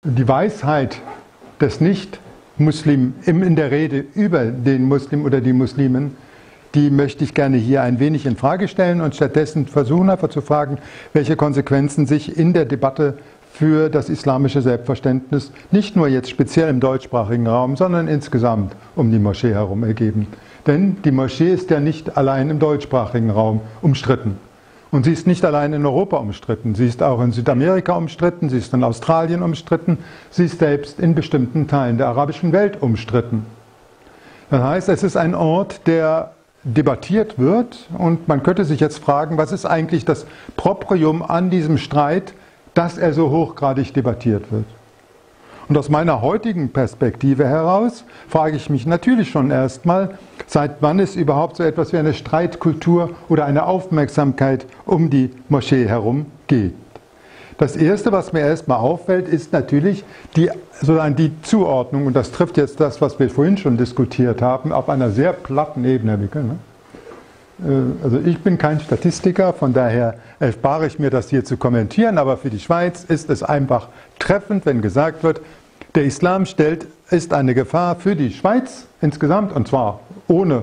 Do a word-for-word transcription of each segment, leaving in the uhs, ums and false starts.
die Weisheit des Nicht-Muslim in der Rede über den Muslim oder die Muslimen, die möchte ich gerne hier ein wenig in Frage stellen und stattdessen versuchen einfach zu fragen, welche Konsequenzen sich in der Debatte für das islamische Selbstverständnis nicht nur jetzt speziell im deutschsprachigen Raum, sondern insgesamt um die Moschee herum ergeben. Denn die Moschee ist ja nicht allein im deutschsprachigen Raum umstritten. Und sie ist nicht allein in Europa umstritten, sie ist auch in Südamerika umstritten, sie ist in Australien umstritten, sie ist selbst in bestimmten Teilen der arabischen Welt umstritten. Das heißt, es ist ein Ort, der debattiert wird und man könnte sich jetzt fragen, was ist eigentlich das Proprium an diesem Streit, dass er so hochgradig debattiert wird. Und aus meiner heutigen Perspektive heraus frage ich mich natürlich schon erstmal, seit wann es überhaupt so etwas wie eine Streitkultur oder eine Aufmerksamkeit um die Moschee herum geht. Das Erste, was mir erstmal auffällt, ist natürlich die, sozusagen die Zuordnung, und das trifft jetzt das, was wir vorhin schon diskutiert haben, auf einer sehr platten Ebene. Also ich bin kein Statistiker, von daher erspare ich mir das hier zu kommentieren, aber für die Schweiz ist es einfach treffend, wenn gesagt wird, der Islam stellt, ist eine Gefahr für die Schweiz insgesamt, und zwar ohne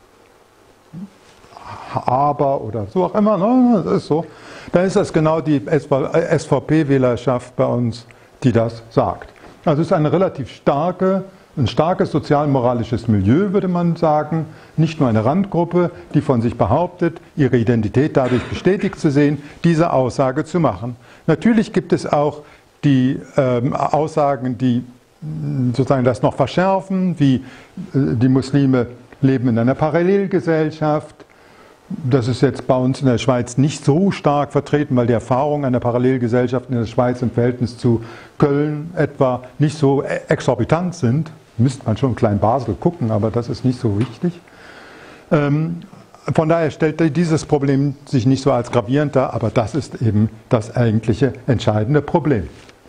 Aber oder so auch immer, ne? Das ist so. Dann ist das genau die S V P-Wählerschaft bei uns, die das sagt. Also es ist eine relativ starke, ein starkes sozial-moralisches Milieu, würde man sagen. Nicht nur eine Randgruppe, die von sich behauptet, ihre Identität dadurch bestätigt zu sehen, diese Aussage zu machen. Natürlich gibt es auch die ähm, Aussagen, die sozusagen das noch verschärfen, wie äh, die Muslime leben in einer Parallelgesellschaft. Das ist jetzt bei uns in der Schweiz nicht so stark vertreten, weil die Erfahrungen einer Parallelgesellschaft in der Schweiz im Verhältnis zu Köln etwa nicht so exorbitant sind. Müsste man schon in Klein-Basel gucken, aber das ist nicht so wichtig. Ähm, von daher stellt dieses Problem sich nicht so als gravierend dar, aber das ist eben das eigentliche entscheidende Problem.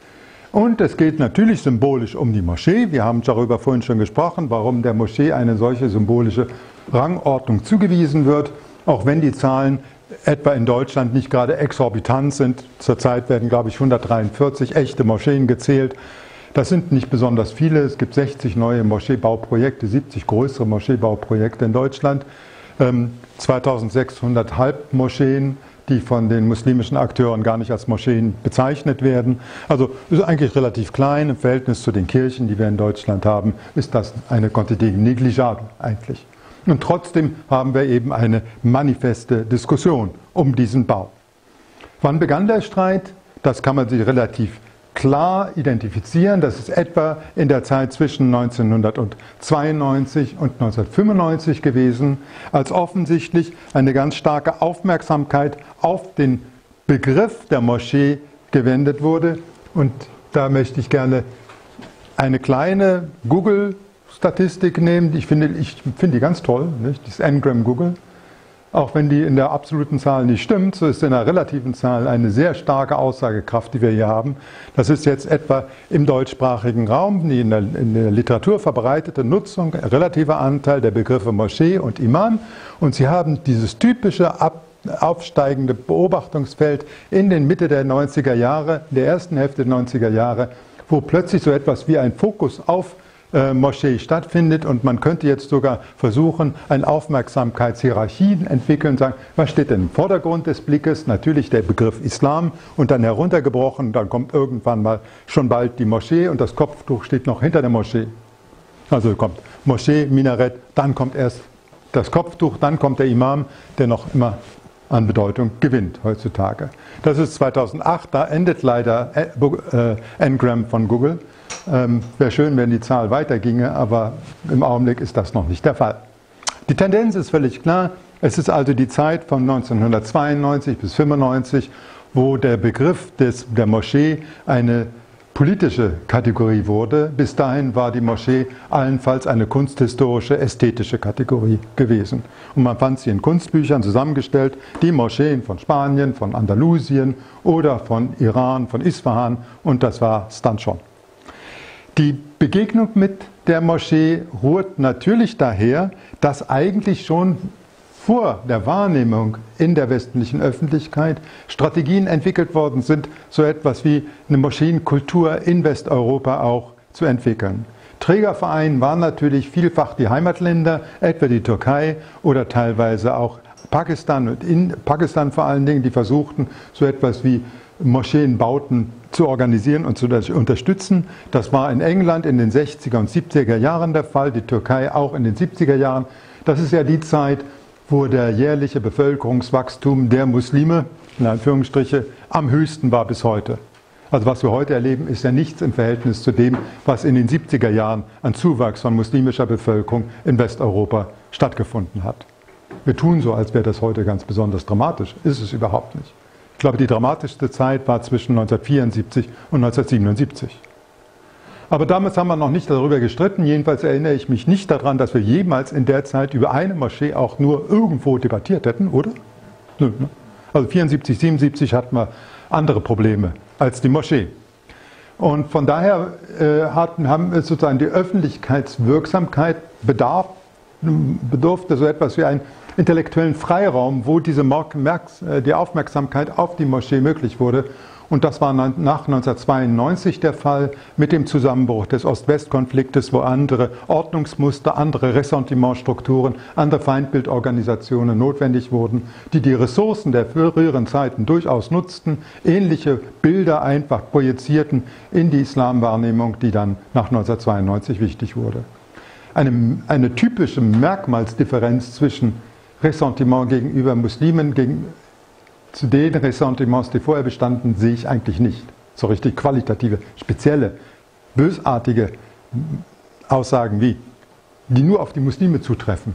Und es geht natürlich symbolisch um die Moschee. Wir haben darüber vorhin schon gesprochen, warum der Moschee eine solche symbolische Rangordnung zugewiesen wird, auch wenn die Zahlen etwa in Deutschland nicht gerade exorbitant sind. Zurzeit werden, glaube ich, hundertdreiundvierzig echte Moscheen gezählt. Das sind nicht besonders viele. Es gibt sechzig neue Moscheebauprojekte, siebzig größere Moscheebauprojekte in Deutschland, ähm, zweitausendsechshundert Halbmoscheen, die von den muslimischen Akteuren gar nicht als Moscheen bezeichnet werden. Also ist eigentlich relativ klein im Verhältnis zu den Kirchen, die wir in Deutschland haben, ist das eine Quantität negligible eigentlich. Und trotzdem haben wir eben eine manifeste Diskussion um diesen Bau. Wann begann der Streit? Das kann man sich relativ klar identifizieren. Das ist etwa in der Zeit zwischen neunzehnhundertzweiundneunzig und neunzehnhundertfünfundneunzig gewesen, als offensichtlich eine ganz starke Aufmerksamkeit auf den Begriff der Moschee gewendet wurde. Und da möchte ich gerne eine kleine Google-Statistik nehmen. Ich finde, ich finde die ganz toll, nicht? Das Ngram Google. Auch wenn die in der absoluten Zahl nicht stimmt, so ist in der relativen Zahl eine sehr starke Aussagekraft, die wir hier haben. Das ist jetzt etwa im deutschsprachigen Raum die in der, in der Literatur verbreitete Nutzung, relativer Anteil der Begriffe Moschee und Imam. Und Sie haben dieses typische ab, aufsteigende Beobachtungsfeld in den Mitte der neunziger Jahre, in der ersten Hälfte der neunziger Jahre, wo plötzlich so etwas wie ein Fokus auf Äh, Moschee stattfindet und man könnte jetzt sogar versuchen, eine Aufmerksamkeitshierarchie entwickeln und sagen, was steht denn im Vordergrund des Blickes? Natürlich der Begriff Islam und dann heruntergebrochen, dann kommt irgendwann mal schon bald die Moschee und das Kopftuch steht noch hinter der Moschee. Also kommt Moschee, Minarett, dann kommt erst das Kopftuch, dann kommt der Imam, der noch immer an Bedeutung gewinnt heutzutage. Das ist zweitausendacht, da endet leider äh, Ngram von Google. Ähm, wäre schön, wenn die Zahl weiterginge, aber im Augenblick ist das noch nicht der Fall. Die Tendenz ist völlig klar. Es ist also die Zeit von neunzehnhundertzweiundneunzig bis fünfundneunzig, wo der Begriff des, der Moschee eine politische Kategorie wurde. Bis dahin war die Moschee allenfalls eine kunsthistorische, ästhetische Kategorie gewesen. Und man fand sie in Kunstbüchern zusammengestellt, die Moscheen von Spanien, von Andalusien oder von Iran, von Isfahan, und das war es dann schon. Die Begegnung mit der Moschee rührt natürlich daher, dass eigentlich schon vor der Wahrnehmung in der westlichen Öffentlichkeit Strategien entwickelt worden sind, so etwas wie eine Moscheenkultur in Westeuropa auch zu entwickeln. Trägerverein waren natürlich vielfach die Heimatländer, etwa die Türkei oder teilweise auch Pakistan und in Pakistan vor allen Dingen, die versuchten, so etwas wie Moscheenbauten zu organisieren und zu unterstützen. Das war in England in den sechziger und siebziger Jahren der Fall, die Türkei auch in den siebziger Jahren. Das ist ja die Zeit, wo der jährliche Bevölkerungswachstum der Muslime, in Anführungsstriche, am höchsten war bis heute. Also was wir heute erleben, ist ja nichts im Verhältnis zu dem, was in den siebziger Jahren an Zuwachs von muslimischer Bevölkerung in Westeuropa stattgefunden hat. Wir tun so, als wäre das heute ganz besonders dramatisch. Ist es überhaupt nicht. Ich glaube, die dramatischste Zeit war zwischen neunzehnhundertvierundsiebzig und neunzehnhundertsiebenundsiebzig. Aber damals haben wir noch nicht darüber gestritten. Jedenfalls erinnere ich mich nicht daran, dass wir jemals in der Zeit über eine Moschee auch nur irgendwo debattiert hätten, oder? Nö, ne? Also vierundsiebzig, siebenundsiebzig hatten wir andere Probleme als die Moschee. Und von daher äh, hatten, haben sozusagen die Öffentlichkeitswirksamkeit bedarf, bedurfte so etwas wie einen intellektuellen Freiraum, wo diese Merks, die Aufmerksamkeit auf die Moschee möglich wurde. Und das war nach neunzehnhundertzweiundneunzig der Fall mit dem Zusammenbruch des Ost-West-Konfliktes, wo andere Ordnungsmuster, andere Ressentimentstrukturen, andere Feindbildorganisationen notwendig wurden, die die Ressourcen der früheren Zeiten durchaus nutzten, ähnliche Bilder einfach projizierten in die Islamwahrnehmung, die dann nach neunzehnhundertzweiundneunzig wichtig wurde. Eine, eine typische Merkmalsdifferenz zwischen Ressentiment gegenüber Muslimen, gegen, zu den Ressentiments, die vorher bestanden, sehe ich eigentlich nicht. So richtig qualitative, spezielle, bösartige Aussagen wie, die nur auf die Muslime zutreffen.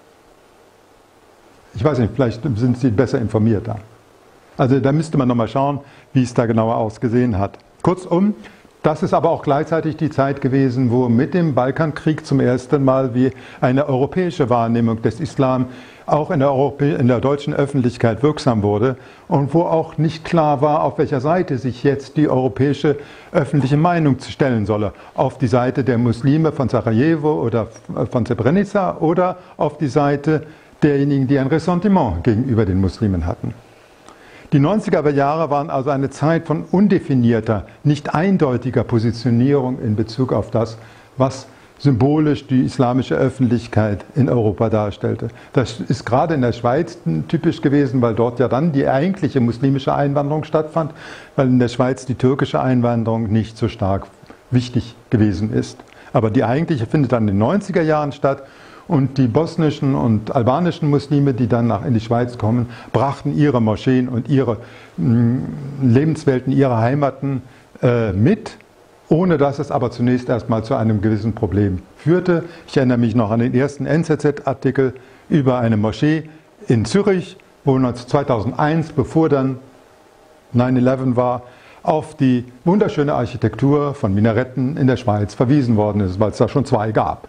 Ich weiß nicht, vielleicht sind Sie besser informiert da. Also da müsste man nochmal schauen, wie es da genauer ausgesehen hat. Kurzum, das ist aber auch gleichzeitig die Zeit gewesen, wo mit dem Balkankrieg zum ersten Mal wie eine europäische Wahrnehmung des Islam auch in der, Europä in der deutschen Öffentlichkeit wirksam wurde und wo auch nicht klar war, auf welcher Seite sich jetzt die europäische öffentliche Meinung stellen solle. Auf die Seite der Muslime von Sarajevo oder von Srebrenica oder auf die Seite derjenigen, die ein Ressentiment gegenüber den Muslimen hatten. Die neunziger Jahre waren also eine Zeit von undefinierter, nicht eindeutiger Positionierung in Bezug auf das, was symbolisch die islamische Öffentlichkeit in Europa darstellte. Das ist gerade in der Schweiz typisch gewesen, weil dort ja dann die eigentliche muslimische Einwanderung stattfand, weil in der Schweiz die türkische Einwanderung nicht so stark wichtig gewesen ist. Aber die eigentliche findet dann in den neunziger Jahren statt. Und die bosnischen und albanischen Muslime, die dann nach in die Schweiz kommen, brachten ihre Moscheen und ihre mh, Lebenswelten, ihre Heimaten äh, mit, ohne dass es aber zunächst erstmal zu einem gewissen Problem führte. Ich erinnere mich noch an den ersten N Z Z-Artikel über eine Moschee in Zürich, wo zweitausendeins, bevor dann neun elf war, auf die wunderschöne Architektur von Minaretten in der Schweiz verwiesen worden ist, weil es da schon zwei gab.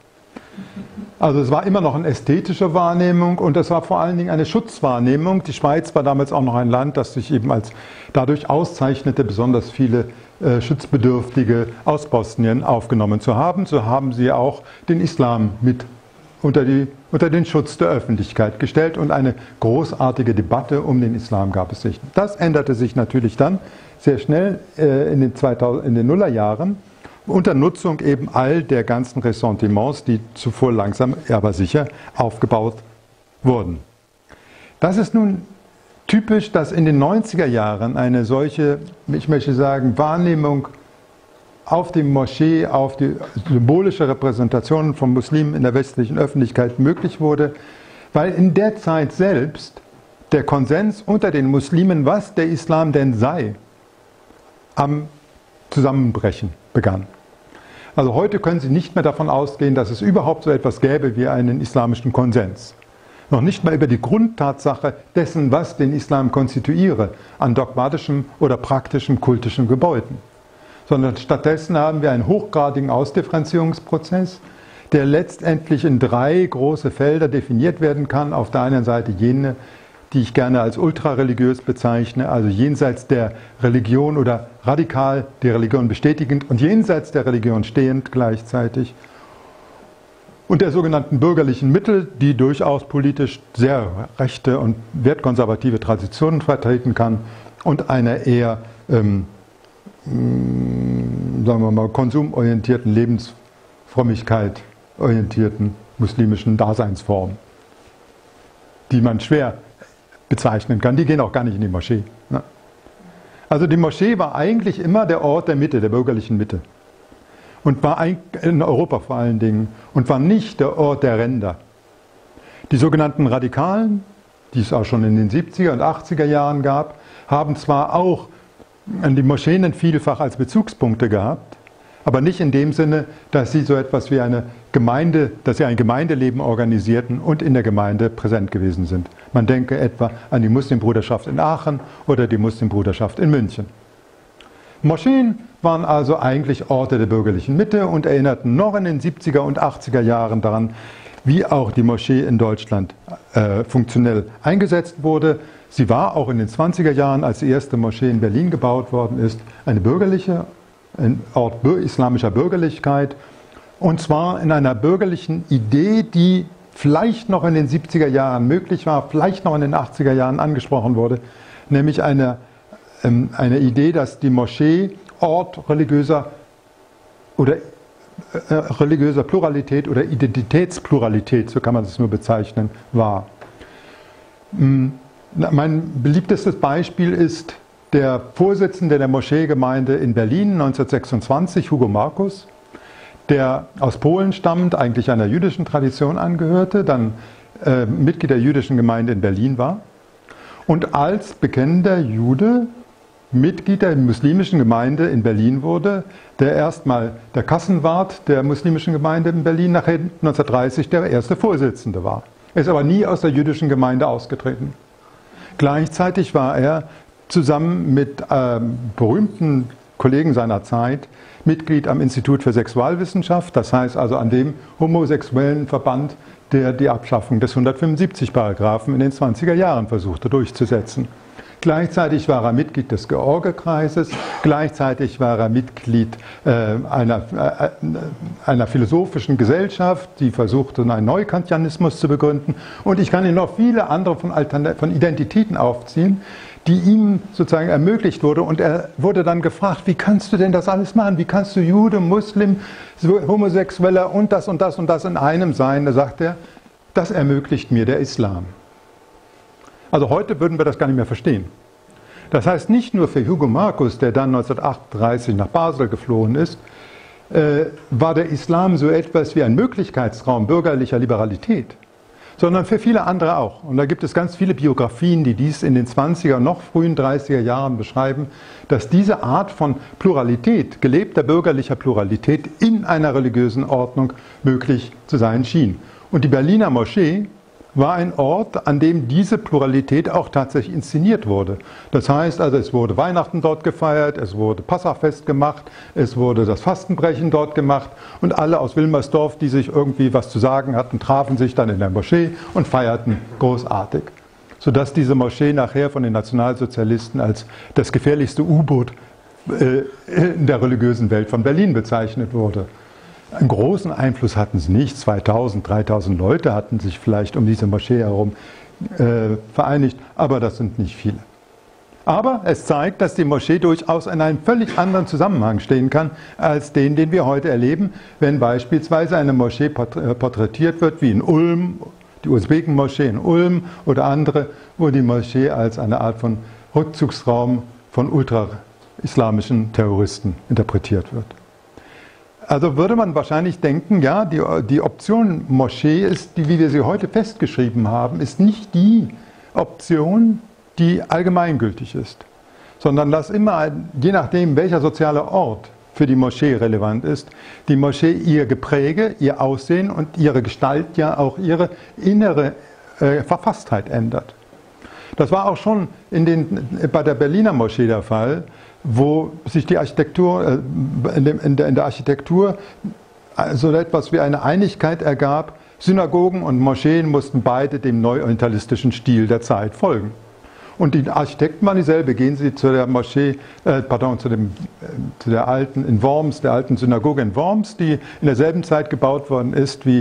Also es war immer noch eine ästhetische Wahrnehmung und es war vor allen Dingen eine Schutzwahrnehmung. Die Schweiz war damals auch noch ein Land, das sich eben als dadurch auszeichnete, besonders viele äh, Schutzbedürftige aus Bosnien aufgenommen zu haben. So haben sie auch den Islam mit unter, die, unter den Schutz der Öffentlichkeit gestellt und eine großartige Debatte um den Islam gab es nicht. Das änderte sich natürlich dann sehr schnell äh, in den, zweitausend, in den Nullerjahren. Unter Nutzung eben all der ganzen Ressentiments, die zuvor langsam, aber sicher aufgebaut wurden. Das ist nun typisch, dass in den neunziger Jahren eine solche, ich möchte sagen, Wahrnehmung auf die Moschee, auf die symbolische Repräsentation von Muslimen in der westlichen Öffentlichkeit möglich wurde, weil in der Zeit selbst der Konsens unter den Muslimen, was der Islam denn sei, am Zusammenbrechen begann. Also heute können Sie nicht mehr davon ausgehen, dass es überhaupt so etwas gäbe wie einen islamischen Konsens. Noch nicht mal über die Grundtatsache dessen, was den Islam konstituiere, an dogmatischem oder praktischem kultischen Gebäuden. Sondern stattdessen haben wir einen hochgradigen Ausdifferenzierungsprozess, der letztendlich in drei große Felder definiert werden kann. Auf der einen Seite jene, die ich gerne als ultrareligiös bezeichne, also jenseits der Religion oder radikal die Religion bestätigend und jenseits der Religion stehend gleichzeitig. und der sogenannten bürgerlichen Mitte, die durchaus politisch sehr rechte und wertkonservative Traditionen vertreten kann, und einer eher, ähm, sagen wir mal, konsumorientierten, Lebensfrömmigkeit orientierten muslimischen Daseinsform, die man schwer bezeichnen kann. Die gehen auch gar nicht in die Moschee. Ne? Also die Moschee war eigentlich immer der Ort der Mitte, der bürgerlichen Mitte. Und war in Europa vor allen Dingen, und war nicht der Ort der Ränder. Die sogenannten Radikalen, die es auch schon in den siebziger und achtziger Jahren gab, haben zwar auch die Moscheen vielfach als Bezugspunkte gehabt, aber nicht in dem Sinne, dass sie so etwas wie eine Gemeinde, dass sie ein Gemeindeleben organisierten und in der Gemeinde präsent gewesen sind. Man denke etwa an die Muslimbruderschaft in Aachen oder die Muslimbruderschaft in München. Moscheen waren also eigentlich Orte der bürgerlichen Mitte und erinnerten noch in den siebziger und achtziger Jahren daran, wie auch die Moschee in Deutschland äh, funktionell eingesetzt wurde. Sie war auch in den zwanziger Jahren, als die erste Moschee in Berlin gebaut worden ist, eine bürgerliche, ein Ort islamischer Bürgerlichkeit, und zwar in einer bürgerlichen Idee, die vielleicht noch in den siebziger Jahren möglich war, vielleicht noch in den achtziger Jahren angesprochen wurde, nämlich eine, ähm, eine Idee, dass die Moschee Ort religiöser oder äh, religiöser Pluralität oder Identitätspluralität, so kann man es nur bezeichnen, war. Mein beliebtestes Beispiel ist der Vorsitzende der Moscheegemeinde in Berlin neunzehnhundertsechsundzwanzig, Hugo Markus, der aus Polen stammt, eigentlich einer jüdischen Tradition angehörte, dann äh, Mitglied der jüdischen Gemeinde in Berlin war und als bekennender Jude Mitglied der muslimischen Gemeinde in Berlin wurde, der erstmal der Kassenwart der muslimischen Gemeinde in Berlin, nachher neunzehnhundertdreißig der erste Vorsitzende war. Er ist aber nie aus der jüdischen Gemeinde ausgetreten. Gleichzeitig war er zusammen mit ähm, berühmten Kollegen seiner Zeit Mitglied am Institut für Sexualwissenschaft, das heißt also an dem homosexuellen Verband, der die Abschaffung des hundertfünfundsiebzig Paragraphen in den zwanziger Jahren versuchte durchzusetzen. Gleichzeitig war er Mitglied des George-Kreises, gleichzeitig war er Mitglied äh, einer, äh, einer philosophischen Gesellschaft, die versuchte, einen Neukantianismus zu begründen. Und ich kann Ihnen noch viele andere von, Altern von Identitäten aufziehen, die ihm sozusagen ermöglicht wurde. Und er wurde dann gefragt, wie kannst du denn das alles machen? Wie kannst du Jude, Muslim, Homosexueller und das und das und das in einem sein? Da sagt er, das ermöglicht mir der Islam. Also heute würden wir das gar nicht mehr verstehen. Das heißt, nicht nur für Hugo Markus, der dann neunzehnhundertachtunddreißig nach Basel geflohen ist, äh, war der Islam so etwas wie ein Möglichkeitsraum bürgerlicher Liberalität, sondern für viele andere auch. Und da gibt es ganz viele Biografien, die dies in den zwanziger, noch frühen dreißiger Jahren beschreiben, dass diese Art von Pluralität, gelebter bürgerlicher Pluralität in einer religiösen Ordnung möglich zu sein schien. Und die Berliner Moschee war ein Ort, an dem diese Pluralität auch tatsächlich inszeniert wurde. Das heißt also, es wurde Weihnachten dort gefeiert, es wurde Passachfest gemacht, es wurde das Fastenbrechen dort gemacht und alle aus Wilmersdorf, die sich irgendwie was zu sagen hatten, trafen sich dann in der Moschee und feierten großartig. Sodass diese Moschee nachher von den Nationalsozialisten als das gefährlichste U-Boot in der religiösen Welt von Berlin bezeichnet wurde. Einen großen Einfluss hatten sie nicht. zweitausend, dreitausend Leute hatten sich vielleicht um diese Moschee herum äh, vereinigt, aber das sind nicht viele. Aber es zeigt, dass die Moschee durchaus in einem völlig anderen Zusammenhang stehen kann, als den, den wir heute erleben, wenn beispielsweise eine Moschee porträtiert wird, wie in Ulm, die Usbeken-Moschee in Ulm oder andere, wo die Moschee als eine Art von Rückzugsraum von ultra-islamischen Terroristen interpretiert wird. Also würde man wahrscheinlich denken, ja, die, die Option Moschee ist, die, wie wir sie heute festgeschrieben haben, ist nicht die Option, die allgemeingültig ist, sondern dass immer, je nachdem, welcher soziale Ort für die Moschee relevant ist, die Moschee ihr Gepräge, ihr Aussehen und ihre Gestalt, ja auch ihre innere äh, Verfasstheit ändert. Das war auch schon in den, bei der Berliner Moschee der Fall, wo sich die Architektur, in, dem, in, der, in der Architektur so etwas wie eine Einigkeit ergab. Synagogen und Moscheen mussten beide dem neuorientalistischen Stil der Zeit folgen. Und die Architekten waren dieselbe. Gehen Sie zu der Moschee, äh, pardon, zu, dem, äh, zu der alten in Worms, der alten Synagoge in Worms, die in derselben Zeit gebaut worden ist wie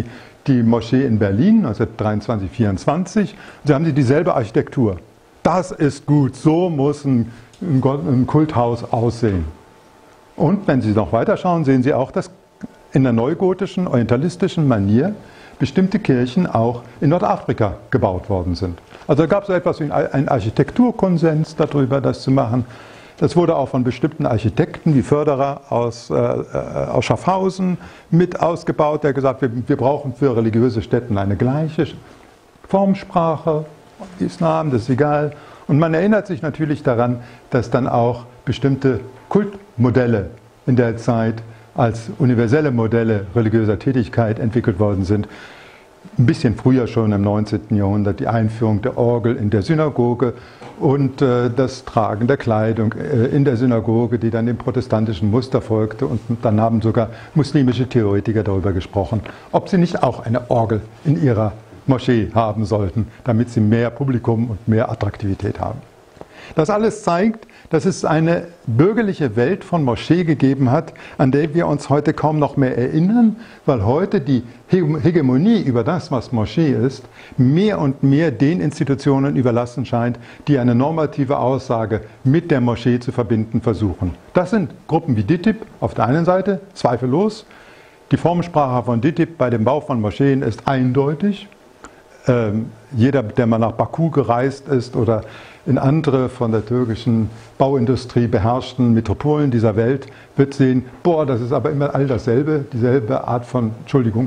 die Moschee in Berlin neunzehnhundertdreiundzwanzig vierundzwanzig. Sie haben dieselbe Architektur. Das ist gut, so muss ein, ein Kulthaus aussehen. Und wenn Sie noch weiter schauen, sehen Sie auch, dass in der neugotischen, orientalistischen Manier bestimmte Kirchen auch in Nordafrika gebaut worden sind. Also da gab es so etwas wie einen Architekturkonsens darüber, das zu machen. Das wurde auch von bestimmten Architekten wie Förderer aus, äh, aus Schaffhausen mit ausgebaut, der gesagt hat, wir, wir brauchen für religiöse Stätten eine gleiche Formsprache, Islam, das ist egal. Und man erinnert sich natürlich daran, dass dann auch bestimmte Kultmodelle in der Zeit als universelle Modelle religiöser Tätigkeit entwickelt worden sind. Ein bisschen früher schon im neunzehnten Jahrhundert die Einführung der Orgel in der Synagoge und äh, das Tragen der Kleidung äh, in der Synagoge, die dann dem protestantischen Muster folgte. Und dann haben sogar muslimische Theoretiker darüber gesprochen, ob sie nicht auch eine Orgel in ihrer Moschee haben sollten, damit sie mehr Publikum und mehr Attraktivität haben. Das alles zeigt, dass es eine bürgerliche Welt von Moschee gegeben hat, an der wir uns heute kaum noch mehr erinnern, weil heute die Hegemonie über das, was Moschee ist, mehr und mehr den Institutionen überlassen scheint, die eine normative Aussage mit der Moschee zu verbinden versuchen. Das sind Gruppen wie D I T I B auf der einen Seite, zweifellos. Die Formensprache von D I T I B bei dem Bau von Moscheen ist eindeutig. Ähm, jeder, der mal nach Baku gereist ist oder in andere von der türkischen Bauindustrie beherrschten Metropolen dieser Welt, wird sehen, boah, das ist aber immer all dasselbe, dieselbe Art von, Entschuldigung,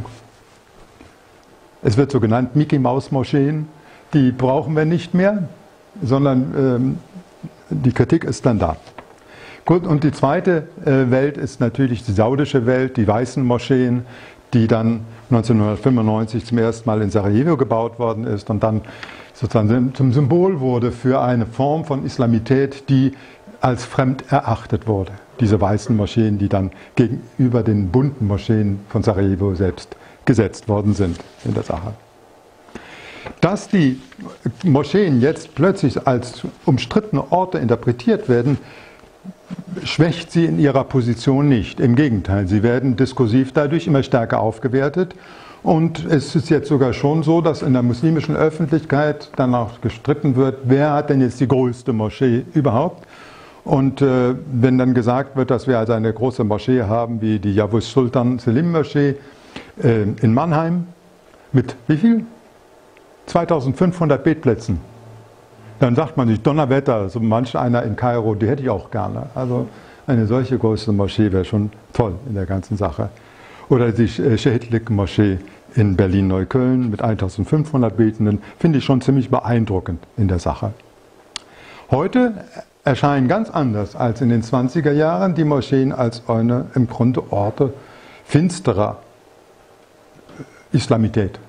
es wird so genannt Mickey-Maus-Moscheen, die brauchen wir nicht mehr, sondern ähm, die Kritik ist dann da. Gut, und die zweite äh, Welt ist natürlich die saudische Welt, die weißen Moscheen, die dann neunzehnhundertfünfundneunzig zum ersten Mal in Sarajevo gebaut worden ist und dann sozusagen zum Symbol wurde für eine Form von Islamität, die als fremd erachtet wurde. Diese weißen Moscheen, die dann gegenüber den bunten Moscheen von Sarajevo selbst gesetzt worden sind in der Sache. Dass die Moscheen jetzt plötzlich als umstrittene Orte interpretiert werden, schwächt sie in ihrer Position nicht. Im Gegenteil, sie werden diskursiv dadurch immer stärker aufgewertet. Und es ist jetzt sogar schon so, dass in der muslimischen Öffentlichkeit danach gestritten wird, wer hat denn jetzt die größte Moschee überhaupt? Und äh, wenn dann gesagt wird, dass wir also eine große Moschee haben, wie die Yavuz Sultan Selim Moschee äh, in Mannheim, mit wie viel? zweitausendfünfhundert Betplätzen. Dann sagt man sich, Donnerwetter, so manch einer in Kairo, die hätte ich auch gerne. Also eine solche große Moschee wäre schon toll in der ganzen Sache. Oder die Schehitlik-Moschee in Berlin-Neukölln mit eintausendfünfhundert Betenden, finde ich schon ziemlich beeindruckend in der Sache. Heute erscheinen ganz anders als in den zwanziger Jahren die Moscheen als eine im Grunde Orte finsterer Islamität.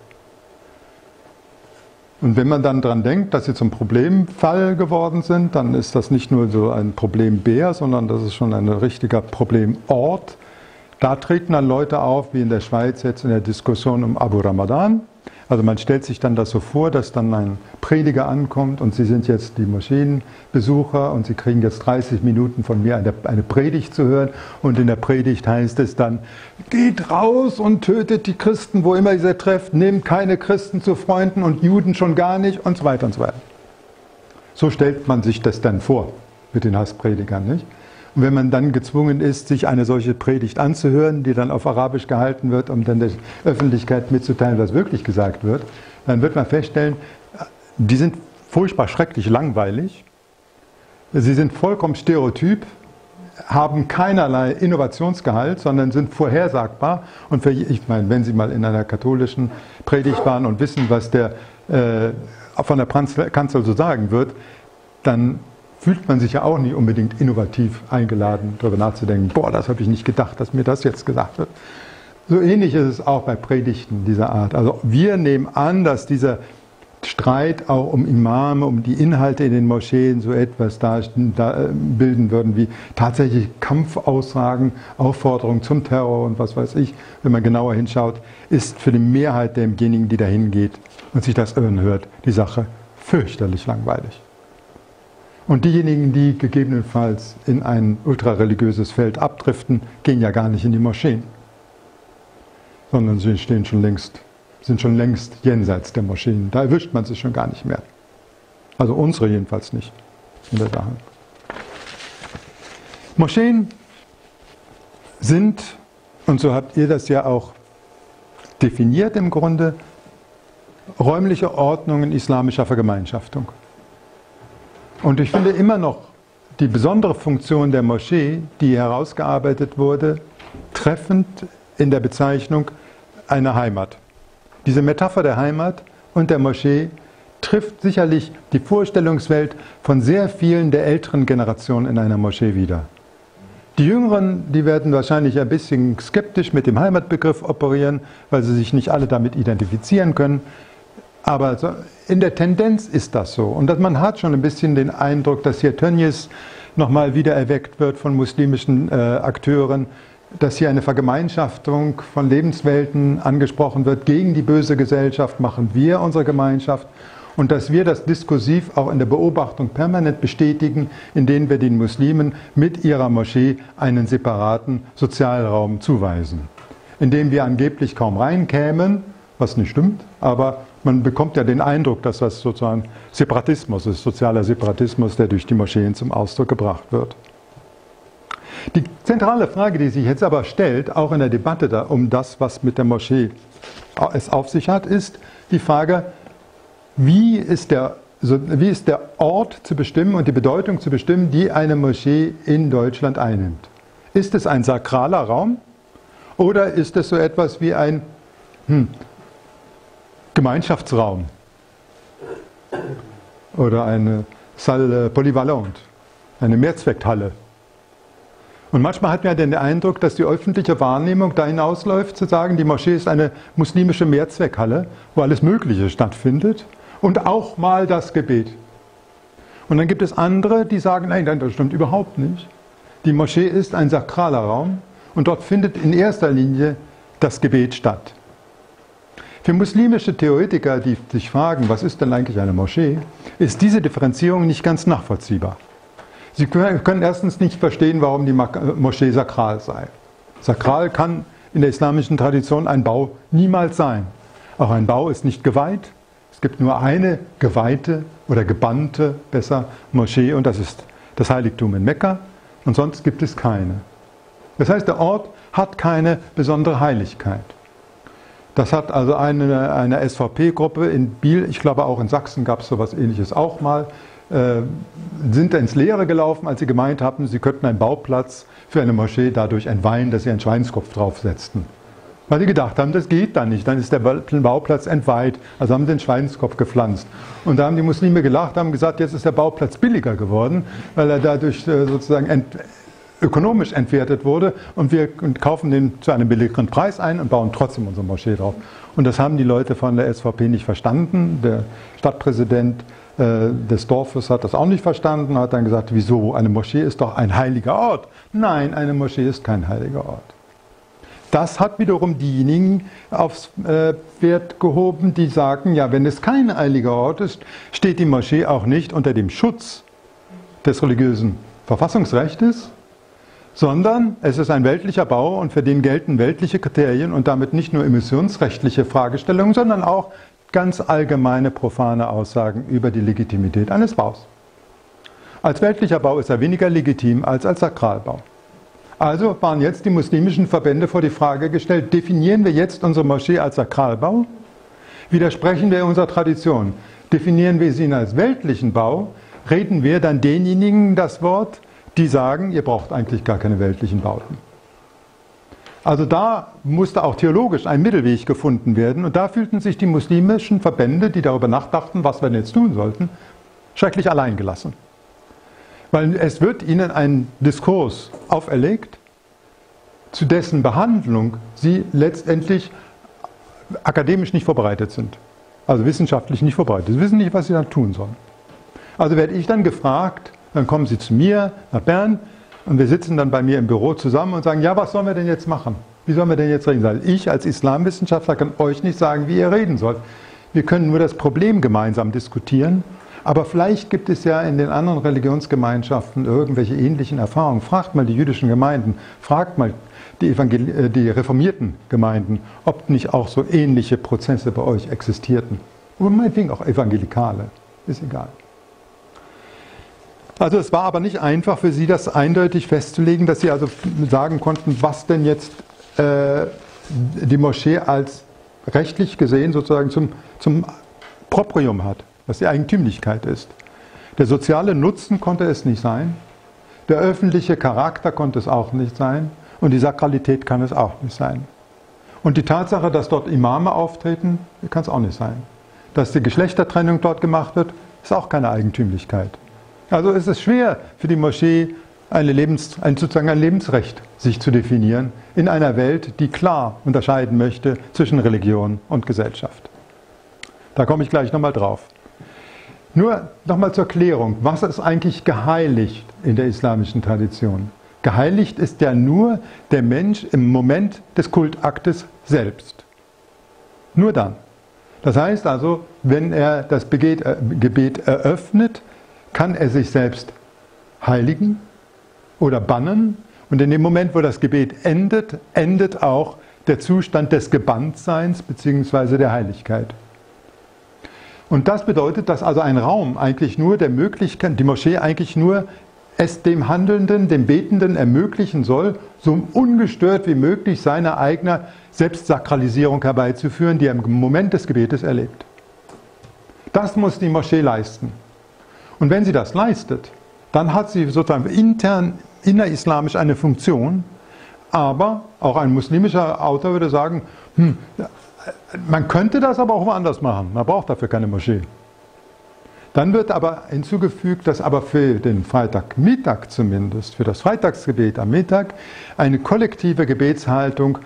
Und wenn man dann daran denkt, dass sie zum Problemfall geworden sind, dann ist das nicht nur so ein Problembär, sondern das ist schon ein richtiger Problemort. Da treten dann Leute auf, wie in der Schweiz jetzt in der Diskussion um Abu Ramadan. Also man stellt sich dann das so vor, dass dann ein Prediger ankommt und Sie sind jetzt die Moscheenbesucher und Sie kriegen jetzt dreißig Minuten von mir eine, eine Predigt zu hören. Und in der Predigt heißt es dann, geht raus und tötet die Christen, wo immer ihr sie trefft, nehmt keine Christen zu Freunden und Juden schon gar nicht und so weiter und so weiter. So stellt man sich das dann vor mit den Hasspredigern, nicht? Und wenn man dann gezwungen ist, sich eine solche Predigt anzuhören, die dann auf Arabisch gehalten wird, um dann der Öffentlichkeit mitzuteilen, was wirklich gesagt wird, dann wird man feststellen, die sind furchtbar schrecklich langweilig, sie sind vollkommen stereotyp, haben keinerlei Innovationsgehalt, sondern sind vorhersagbar. Und für, ich meine, wenn Sie mal in einer katholischen Predigt waren und wissen, was der äh, von der Kanzel so sagen wird, dann fühlt man sich ja auch nicht unbedingt innovativ eingeladen, darüber nachzudenken, boah, das habe ich nicht gedacht, dass mir das jetzt gesagt wird. So ähnlich ist es auch bei Predigten dieser Art. Also wir nehmen an, dass dieser Streit auch um Imame, um die Inhalte in den Moscheen so etwas da, da bilden würden wie tatsächlich Kampfaussagen, Aufforderungen zum Terror und was weiß ich, wenn man genauer hinschaut, ist für die Mehrheit derjenigen, die da hingeht und sich das anhört, die Sache fürchterlich langweilig. Und diejenigen, die gegebenenfalls in ein ultrareligiöses Feld abdriften, gehen ja gar nicht in die Moscheen, sondern sie stehen schon längst sind schon längst jenseits der Moscheen. Da erwischt man sich schon gar nicht mehr. Also unsere jedenfalls nicht in der Sache. Moscheen sind, und so habt ihr das ja auch definiert im Grunde, räumliche Ordnungen islamischer Vergemeinschaftung. Und ich finde immer noch die besondere Funktion der Moschee, die herausgearbeitet wurde, treffend in der Bezeichnung einer Heimat. Diese Metapher der Heimat und der Moschee trifft sicherlich die Vorstellungswelt von sehr vielen der älteren Generationen in einer Moschee wieder. Die Jüngeren, die werden wahrscheinlich ein bisschen skeptisch mit dem Heimatbegriff operieren, weil sie sich nicht alle damit identifizieren können. Aber in der Tendenz ist das so. Und man hat schon ein bisschen den Eindruck, dass hier Tönnies nochmal wieder erweckt wird von muslimischen äh, Akteuren, dass hier eine Vergemeinschaftung von Lebenswelten angesprochen wird. Gegen die böse Gesellschaft machen wir unsere Gemeinschaft. Und dass wir das diskursiv auch in der Beobachtung permanent bestätigen, indem wir den Muslimen mit ihrer Moschee einen separaten Sozialraum zuweisen. Indem wir angeblich kaum reinkämen, was nicht stimmt, aber man bekommt ja den Eindruck, dass das sozusagen Separatismus ist, sozialer Separatismus, der durch die Moscheen zum Ausdruck gebracht wird. Die zentrale Frage, die sich jetzt aber stellt, auch in der Debatte da, um das, was mit der Moschee es auf sich hat, ist die Frage, Wie ist, der, wie ist der Ort zu bestimmen und die Bedeutung zu bestimmen, die eine Moschee in Deutschland einnimmt? Ist es ein sakraler Raum oder ist es so etwas wie ein hm, Gemeinschaftsraum oder eine Salle polyvalente, eine Mehrzweckhalle? Und manchmal hat man den Eindruck, dass die öffentliche Wahrnehmung da hinausläuft, zu sagen, die Moschee ist eine muslimische Mehrzweckhalle, wo alles Mögliche stattfindet. Und auch mal das Gebet. Und dann gibt es andere, die sagen, nein, das stimmt überhaupt nicht. Die Moschee ist ein sakraler Raum und dort findet in erster Linie das Gebet statt. Für muslimische Theoretiker, die sich fragen, was ist denn eigentlich eine Moschee, ist diese Differenzierung nicht ganz nachvollziehbar. Sie können erstens nicht verstehen, warum die Moschee sakral sei. Sakral kann in der islamischen Tradition ein Bau niemals sein. Auch ein Bau ist nicht geweiht. Es gibt nur eine geweihte oder gebannte, besser, Moschee und das ist das Heiligtum in Mekka und sonst gibt es keine. Das heißt, der Ort hat keine besondere Heiligkeit. Das hat also eine, eine S V P-Gruppe in Biel, ich glaube auch in Sachsen gab es sowas Ähnliches auch mal, äh, sind ins Leere gelaufen, als sie gemeint hatten, sie könnten einen Bauplatz für eine Moschee dadurch entweihen, dass sie einen Schweinskopf draufsetzten. Weil sie gedacht haben, das geht dann nicht, dann ist der Bauplatz entweiht. Also haben den Schweinskopf gepflanzt. Und da haben die Muslime gelacht, haben gesagt, jetzt ist der Bauplatz billiger geworden, weil er dadurch sozusagen ent ökonomisch entwertet wurde und wir kaufen den zu einem billigeren Preis ein und bauen trotzdem unsere Moschee drauf. Und das haben die Leute von der S V P nicht verstanden. Der Stadtpräsident äh, des Dorfes hat das auch nicht verstanden, hat dann gesagt, wieso, eine Moschee ist doch ein heiliger Ort. Nein, eine Moschee ist kein heiliger Ort. Das hat wiederum diejenigen aufs äh, Wert gehoben, die sagen, ja, wenn es kein heiliger Ort ist, steht die Moschee auch nicht unter dem Schutz des religiösen Verfassungsrechtes, sondern es ist ein weltlicher Bau und für den gelten weltliche Kriterien und damit nicht nur emissionsrechtliche Fragestellungen, sondern auch ganz allgemeine profane Aussagen über die Legitimität eines Baus. Als weltlicher Bau ist er weniger legitim als als Sakralbau. Also waren jetzt die muslimischen Verbände vor die Frage gestellt, definieren wir jetzt unsere Moschee als Sakralbau? Widersprechen wir unserer Tradition? Definieren wir sie als weltlichen Bau? Reden wir dann denjenigen das Wort, die sagen, ihr braucht eigentlich gar keine weltlichen Bauten? Also da musste auch theologisch ein Mittelweg gefunden werden und da fühlten sich die muslimischen Verbände, die darüber nachdachten, was wir denn jetzt tun sollten, schrecklich alleingelassen. Weil es wird ihnen ein Diskurs auferlegt, zu dessen Behandlung sie letztendlich akademisch nicht vorbereitet sind. Also wissenschaftlich nicht vorbereitet. Sie wissen nicht, was sie dann tun sollen. Also werde ich dann gefragt, dann kommen sie zu mir nach Bern und wir sitzen dann bei mir im Büro zusammen und sagen, ja, was sollen wir denn jetzt machen? Wie sollen wir denn jetzt reden? Ich als Islamwissenschaftler kann euch nicht sagen, wie ihr reden sollt. Wir können nur das Problem gemeinsam diskutieren, Aber vielleicht gibt es ja in den anderen Religionsgemeinschaften irgendwelche ähnlichen Erfahrungen. Fragt mal die jüdischen Gemeinden, fragt mal die, Evangel die reformierten Gemeinden, ob nicht auch so ähnliche Prozesse bei euch existierten. Und meinetwegen auch Evangelikale, ist egal. Also es war aber nicht einfach für sie, das eindeutig festzulegen, dass sie also sagen konnten, was denn jetzt äh, die Moschee als rechtlich gesehen sozusagen zum, zum Proprium hat, was die Eigentümlichkeit ist. Der soziale Nutzen konnte es nicht sein, der öffentliche Charakter konnte es auch nicht sein und die Sakralität kann es auch nicht sein. Und die Tatsache, dass dort Imame auftreten, kann es auch nicht sein. Dass die Geschlechtertrennung dort gemacht wird, ist auch keine Eigentümlichkeit. Also ist es schwer für die Moschee, eine Lebens, ein, sozusagen ein Lebensrecht sich zu definieren in einer Welt, die klar unterscheiden möchte zwischen Religion und Gesellschaft. Da komme ich gleich nochmal drauf. Nur nochmal zur Klärung, was ist eigentlich geheiligt in der islamischen Tradition? Geheiligt ist ja nur der Mensch im Moment des Kultaktes selbst. Nur dann. Das heißt also, wenn er das Gebet eröffnet, kann er sich selbst heiligen oder bannen. Und in dem Moment, wo das Gebet endet, endet auch der Zustand des Gebanntseins bzw. der Heiligkeit. Und das bedeutet, dass also ein Raum eigentlich nur der Möglichkeit, die Moschee eigentlich nur es dem Handelnden, dem Betenden ermöglichen soll, so ungestört wie möglich seine eigene Selbstsakralisierung herbeizuführen, die er im Moment des Gebetes erlebt. Das muss die Moschee leisten. Und wenn sie das leistet, dann hat sie sozusagen intern, innerislamisch eine Funktion, aber auch ein muslimischer Autor würde sagen, hm, man könnte das aber auch woanders machen, man braucht dafür keine Moschee. Dann wird aber hinzugefügt, dass aber für den Freitagmittag zumindest, für das Freitagsgebet am Mittag, eine kollektive Gebetshaltung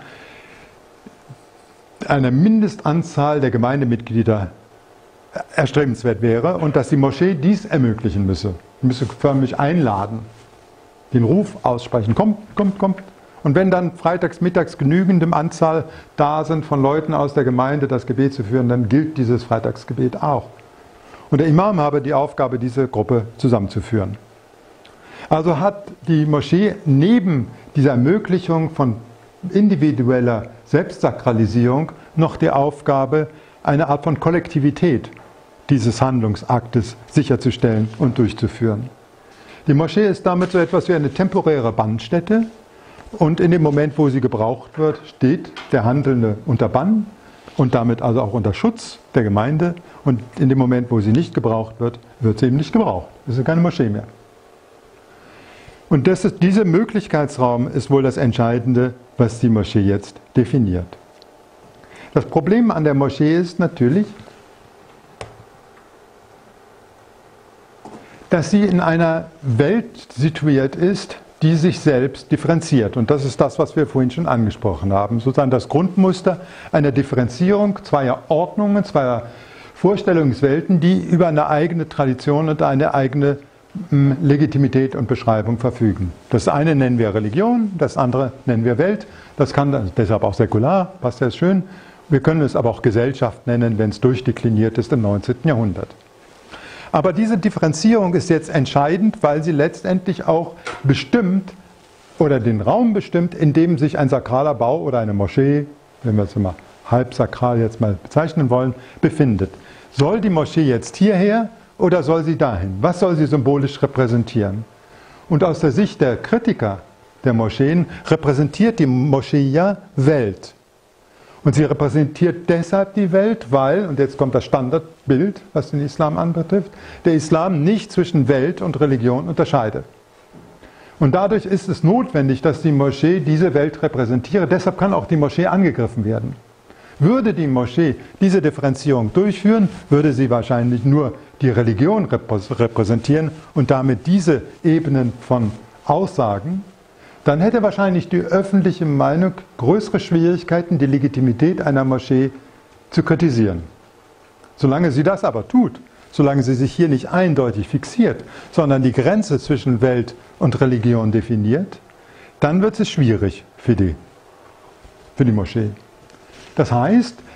einer Mindestanzahl der Gemeindemitglieder erstrebenswert wäre und dass die Moschee dies ermöglichen müsse. Sie müsse förmlich einladen, den Ruf aussprechen, kommt, kommt, kommt. Und wenn dann freitags, mittags genügende Anzahl da sind von Leuten aus der Gemeinde, das Gebet zu führen, dann gilt dieses Freitagsgebet auch. Und der Imam habe die Aufgabe, diese Gruppe zusammenzuführen. Also hat die Moschee neben dieser Ermöglichung von individueller Selbstsakralisierung noch die Aufgabe, eine Art von Kollektivität dieses Handlungsaktes sicherzustellen und durchzuführen. Die Moschee ist damit so etwas wie eine temporäre Bannstätte und in dem Moment, wo sie gebraucht wird, steht der Handelnde unter Bann und damit also auch unter Schutz der Gemeinde und in dem Moment, wo sie nicht gebraucht wird, wird sie eben nicht gebraucht. Es ist keine Moschee mehr. Und das ist, dieser Möglichkeitsraum ist wohl das Entscheidende, was die Moschee jetzt definiert. Das Problem an der Moschee ist natürlich, dass sie in einer Welt situiert ist, die sich selbst differenziert. Und das ist das, was wir vorhin schon angesprochen haben. Sozusagen das Grundmuster einer Differenzierung zweier Ordnungen, zweier Vorstellungswelten, die über eine eigene Tradition und eine eigene m, Legitimität und Beschreibung verfügen. Das eine nennen wir Religion, das andere nennen wir Welt. Das kann deshalb auch säkular, passt ja schön. Wir können es aber auch Gesellschaft nennen, wenn es durchdekliniert ist im neunzehnten Jahrhundert. Aber diese Differenzierung ist jetzt entscheidend, weil sie letztendlich auch bestimmt oder den Raum bestimmt, in dem sich ein sakraler Bau oder eine Moschee, wenn wir es mal halb sakral jetzt mal bezeichnen wollen, befindet. Soll die Moschee jetzt hierher oder soll sie dahin? Was soll sie symbolisch repräsentieren? Und aus der Sicht der Kritiker der Moscheen repräsentiert die Moschee ja Welt. Und sie repräsentiert deshalb die Welt, weil, und jetzt kommt das Standardbild, was den Islam anbetrifft, der Islam nicht zwischen Welt und Religion unterscheidet. Und dadurch ist es notwendig, dass die Moschee diese Welt repräsentiere. Deshalb kann auch die Moschee angegriffen werden. Würde die Moschee diese Differenzierung durchführen, würde sie wahrscheinlich nur die Religion repräsentieren und damit diese Ebenen von Aussagen, dann hätte wahrscheinlich die öffentliche Meinung größere Schwierigkeiten, die Legitimität einer Moschee zu kritisieren. Solange sie das aber tut, solange sie sich hier nicht eindeutig fixiert, sondern die Grenze zwischen Welt und Religion definiert, dann wird es schwierig für die, für die Moschee. Das heißt,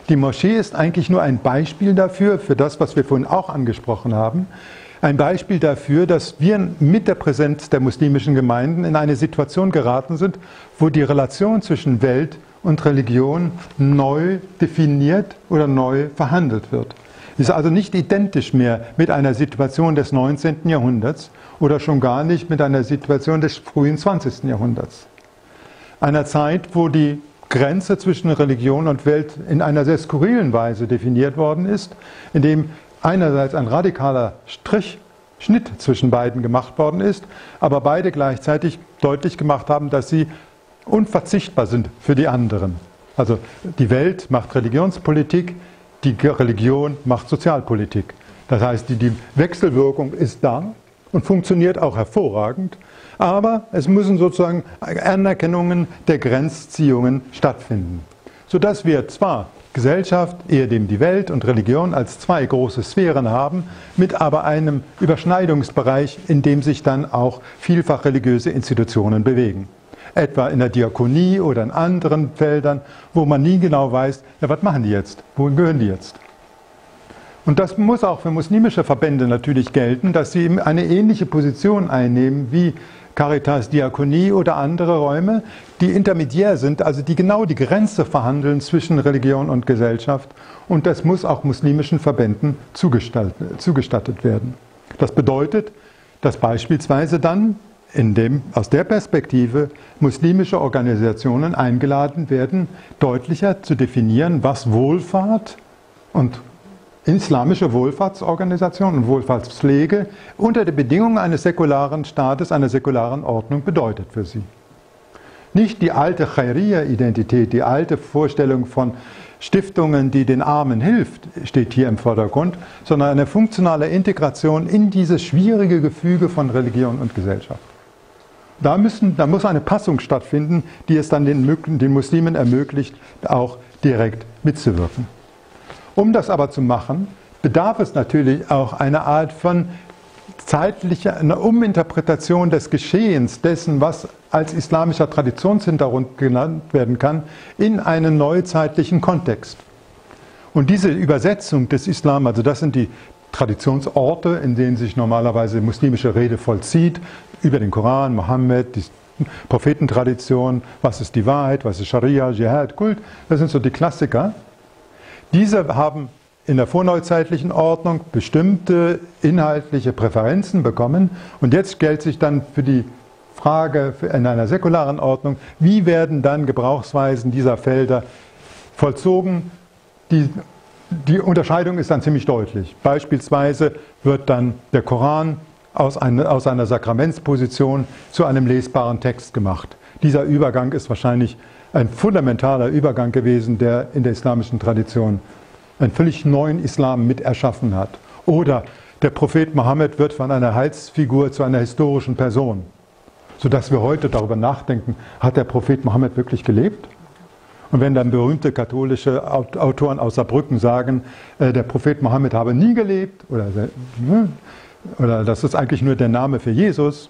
Die Moschee ist eigentlich nur ein Beispiel dafür, für das, was wir vorhin auch angesprochen haben, ein Beispiel dafür, dass wir mit der Präsenz der muslimischen Gemeinden in eine Situation geraten sind, wo die Relation zwischen Welt und Religion neu definiert oder neu verhandelt wird. Ist also nicht identisch mehr mit einer Situation des neunzehnten Jahrhunderts oder schon gar nicht mit einer Situation des frühen zwanzigsten Jahrhunderts. Einer Zeit, wo die Grenze zwischen Religion und Welt in einer sehr skurrilen Weise definiert worden ist, indem einerseits ein radikaler Strich, Schnitt zwischen beiden gemacht worden ist, aber beide gleichzeitig deutlich gemacht haben, dass sie unverzichtbar sind für die anderen. Also die Welt macht Religionspolitik, die Religion macht Sozialpolitik. Das heißt, die, die Wechselwirkung ist da und funktioniert auch hervorragend, aber es müssen sozusagen Anerkennungen der Grenzziehungen stattfinden, sodass wir zwar Gesellschaft, ehedem die Welt und Religion als zwei große Sphären haben, mit aber einem Überschneidungsbereich, in dem sich dann auch vielfach religiöse Institutionen bewegen. Etwa in der Diakonie oder in anderen Feldern, wo man nie genau weiß, ja, was machen die jetzt, wohin gehören die jetzt? Und das muss auch für muslimische Verbände natürlich gelten, dass sie eine ähnliche Position einnehmen wie Caritas, Diakonie oder andere Räume, die intermediär sind, also die genau die Grenze verhandeln zwischen Religion und Gesellschaft. Und das muss auch muslimischen Verbänden zugestattet werden. Das bedeutet, dass beispielsweise dann in dem, aus der Perspektive muslimische Organisationen eingeladen werden, deutlicher zu definieren, was Wohlfahrt und islamische Wohlfahrtsorganisation und Wohlfahrtspflege unter den Bedingungen eines säkularen Staates, einer säkularen Ordnung bedeutet für sie. Nicht die alte Chairiyya-Identität, die alte Vorstellung von Stiftungen, die den Armen hilft, steht hier im Vordergrund, sondern eine funktionale Integration in dieses schwierige Gefüge von Religion und Gesellschaft. Da, müssen, da muss eine Passung stattfinden, die es dann den, den Muslimen ermöglicht, auch direkt mitzuwirken. Um das aber zu machen, bedarf es natürlich auch einer Art von zeitlicher einer Uminterpretation des Geschehens, dessen, was als islamischer Traditionshintergrund genannt werden kann, in einen neuzeitlichen Kontext. Und diese Übersetzung des Islam, also das sind die Traditionsorte, in denen sich normalerweise muslimische Rede vollzieht, über den Koran, Mohammed, die Prophetentradition, was ist die Wahrheit, was ist Scharia, Dschihad, Kult, das sind so die Klassiker. Diese haben in der vorneuzeitlichen Ordnung bestimmte inhaltliche Präferenzen bekommen und jetzt stellt sich dann für die Frage in einer säkularen Ordnung, wie werden dann Gebrauchsweisen dieser Felder vollzogen? Die, die Unterscheidung ist dann ziemlich deutlich. Beispielsweise wird dann der Koran aus einer, aus einer Sakramentsposition zu einem lesbaren Text gemacht. Dieser Übergang ist wahrscheinlich ein fundamentaler Übergang gewesen, der in der islamischen Tradition einen völlig neuen Islam mit erschaffen hat. Oder der Prophet Mohammed wird von einer Heilsfigur zu einer historischen Person, sodass wir heute darüber nachdenken, hat der Prophet Mohammed wirklich gelebt? Und wenn dann berühmte katholische Autoren aus Saarbrücken sagen, äh, der Prophet Mohammed habe nie gelebt, oder, äh, oder das ist eigentlich nur der Name für Jesus,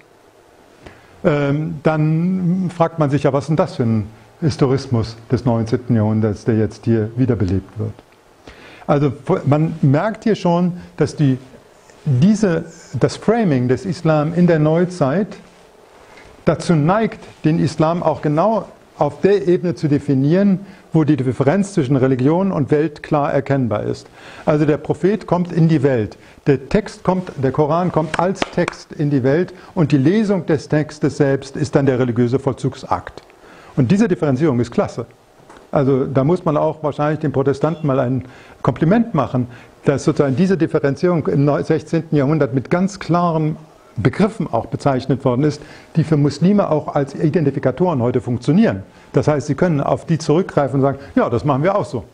ähm, dann fragt man sich ja, was ist denn das für ein Historismus des neunzehnten Jahrhunderts, der jetzt hier wiederbelebt wird. Also man merkt hier schon, dass die, diese, das Framing des Islam in der Neuzeit dazu neigt, den Islam auch genau auf der Ebene zu definieren, wo die Differenz zwischen Religion und Welt klar erkennbar ist. Also der Prophet kommt in die Welt, der Text kommt, der Koran kommt als Text in die Welt und die Lesung des Textes selbst ist dann der religiöse Vollzugsakt. Und diese Differenzierung ist klasse. Also da muss man auch wahrscheinlich den Protestanten mal ein Kompliment machen, dass sozusagen diese Differenzierung im sechzehnten Jahrhundert mit ganz klaren Begriffen auch bezeichnet worden ist, die für Muslime auch als Identifikatoren heute funktionieren. Das heißt, sie können auf die zurückgreifen und sagen, ja, das machen wir auch so.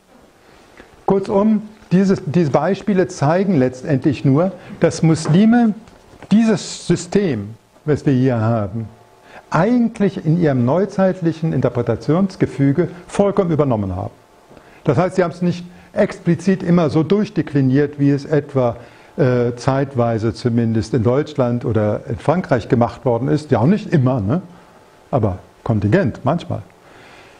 Kurzum, dieses, diese Beispiele zeigen letztendlich nur, dass Muslime dieses System, was wir hier haben, eigentlich in ihrem neuzeitlichen Interpretationsgefüge vollkommen übernommen haben. Das heißt, sie haben es nicht explizit immer so durchdekliniert, wie es etwa äh, zeitweise zumindest in Deutschland oder in Frankreich gemacht worden ist. Ja, auch nicht immer, ne? Aber kontingent, manchmal.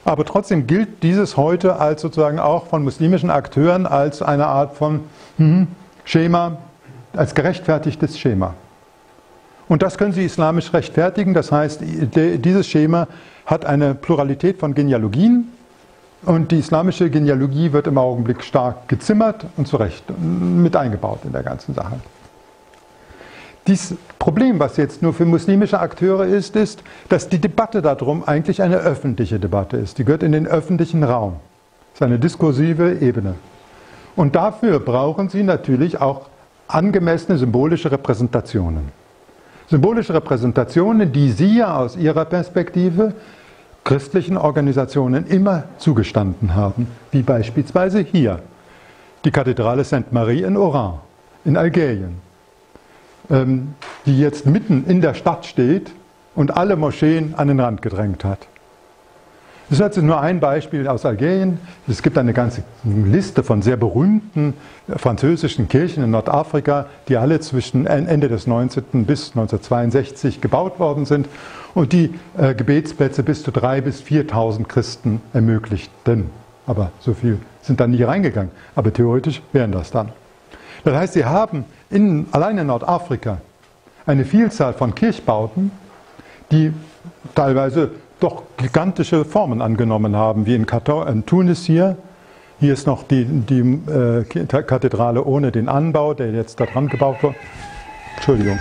Aber trotzdem gilt dieses heute als sozusagen auch von muslimischen Akteuren als eine Art von hm, Schema, als gerechtfertigtes Schema. Und das können sie islamisch rechtfertigen, das heißt, dieses Schema hat eine Pluralität von Genealogien und die islamische Genealogie wird im Augenblick stark gezimmert und zurecht mit eingebaut in der ganzen Sache. Dieses Problem, was jetzt nur für muslimische Akteure ist, ist, dass die Debatte darum eigentlich eine öffentliche Debatte ist. Die gehört in den öffentlichen Raum. Das ist eine diskursive Ebene. Und dafür brauchen sie natürlich auch angemessene symbolische Repräsentationen. Symbolische Repräsentationen, die sie ja aus ihrer Perspektive christlichen Organisationen immer zugestanden haben, wie beispielsweise hier die Kathedrale Sainte-Marie in Oran, in Algerien, die jetzt mitten in der Stadt steht und alle Moscheen an den Rand gedrängt hat. Das ist jetzt nur ein Beispiel aus Algerien. Es gibt eine ganze Liste von sehr berühmten französischen Kirchen in Nordafrika, die alle zwischen Ende des neunzehnten bis neunzehnhundertzweiundsechzig gebaut worden sind und die äh, Gebetsplätze bis zu dreitausend bis viertausend Christen ermöglichten. Aber so viel sind da nie reingegangen. Aber theoretisch wären das dann. Das heißt, sie haben in, allein in Nordafrika eine Vielzahl von Kirchbauten, die teilweise doch gigantische Formen angenommen haben, wie in, Katar, in Tunis hier. Hier ist noch die, die äh, Kathedrale ohne den Anbau, der jetzt da dran gebaut wurde. Entschuldigung.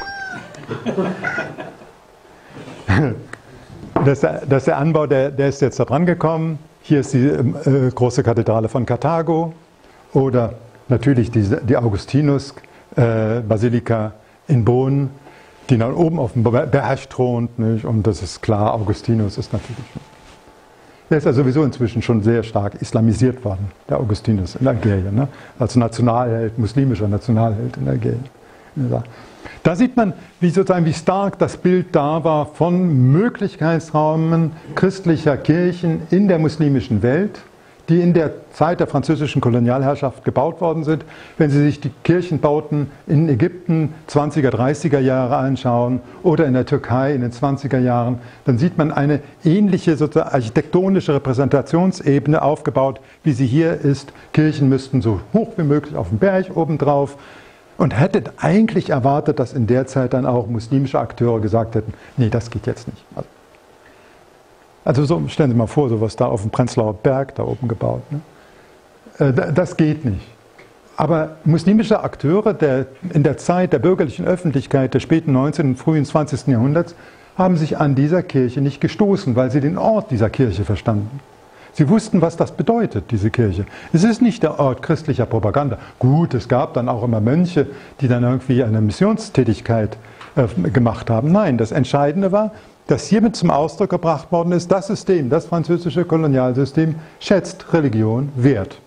Das, das ist der Anbau, der, der ist jetzt da dran gekommen. Hier ist die äh, große Kathedrale von Karthago oder natürlich die, die Augustinus-Basilika äh, in Bonn, die dann oben auf dem Berg thront, nicht? Und das ist klar, Augustinus ist natürlich, der ist ja sowieso inzwischen schon sehr stark islamisiert worden, der Augustinus in Algerien, ne? Als Nationalheld, muslimischer Nationalheld in Algerien. Da sieht man, wie sozusagen, wie stark das Bild da war von Möglichkeitsräumen christlicher Kirchen in der muslimischen Welt, die in der Zeit der französischen Kolonialherrschaft gebaut worden sind. Wenn Sie sich die Kirchenbauten in Ägypten zwanziger, dreißiger Jahre anschauen oder in der Türkei in den zwanziger Jahren, dann sieht man eine ähnliche sozusagen architektonische Repräsentationsebene aufgebaut, wie sie hier ist. Kirchen müssten so hoch wie möglich auf dem Berg obendrauf und hätte eigentlich erwartet, dass in der Zeit dann auch muslimische Akteure gesagt hätten, nee, das geht jetzt nicht. Also, Also so, stellen Sie mal vor, sowas da auf dem Prenzlauer Berg da oben gebaut. Ne? Das geht nicht. Aber muslimische Akteure der, in der Zeit der bürgerlichen Öffentlichkeit des späten neunzehnten und frühen zwanzigsten Jahrhunderts haben sich an dieser Kirche nicht gestoßen, weil sie den Ort dieser Kirche verstanden. Sie wussten, was das bedeutet, diese Kirche. Es ist nicht der Ort christlicher Propaganda. Gut, es gab dann auch immer Mönche, die dann irgendwie eine Missionstätigkeit äh, gemacht haben. Nein, das Entscheidende war, dass hiermit zum Ausdruck gebracht worden ist, das System, das französische Kolonialsystem, schätzt Religion wert.